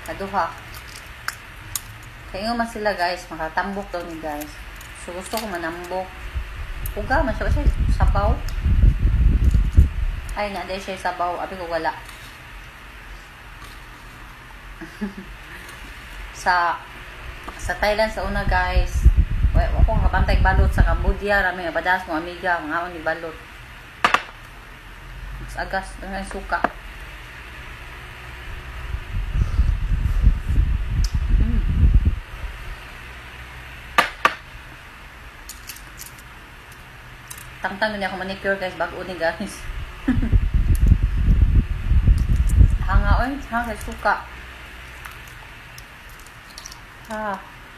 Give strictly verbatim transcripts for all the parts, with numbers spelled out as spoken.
Kaduha. Kaya nga man sila guys, makatambok daw ni guys. So gusto ko manambok. Uga, masya siya sabaw. Ay, na-day siya sabaw. Abi ko wala. sa sa Thailand sa una guys. Ako kapantay balot sa Cambodia. Rami nga badas mo amiga. Mga ni balot. Mas agas. Dengan suka. Tangtang din ako manicure guys, bago ni guys. Hanga oy, hanga suka. Ha.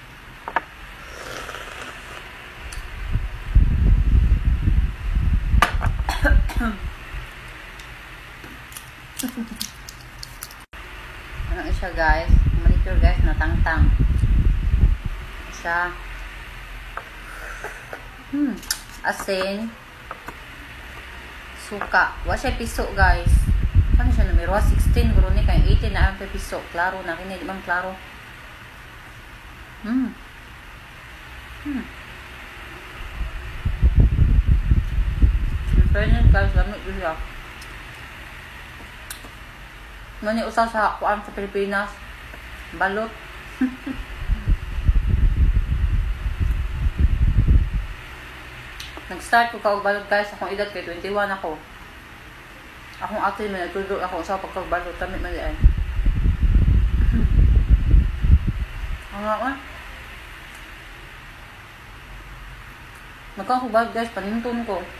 Ano siya guys? Manicure guys na tangtang. Siya. Hmm. Asin, suka. Wa siya piso guys. Ano siya numero? sixteen guro ni kay eighteen na ang piso. Klaro na kini, di man klaro. Hmm. Hmm. Fairness guys, lamig siya. Nani usa sa kuan sa Pilipinas. Balot. Nag-start ko kagbalot guys, akong edad kay twenty-one ako. Akong actually may nagtudok ako sa pagkagbalot, tamit malian. Ang nga man. Magkakagbalot guys, panintun ko.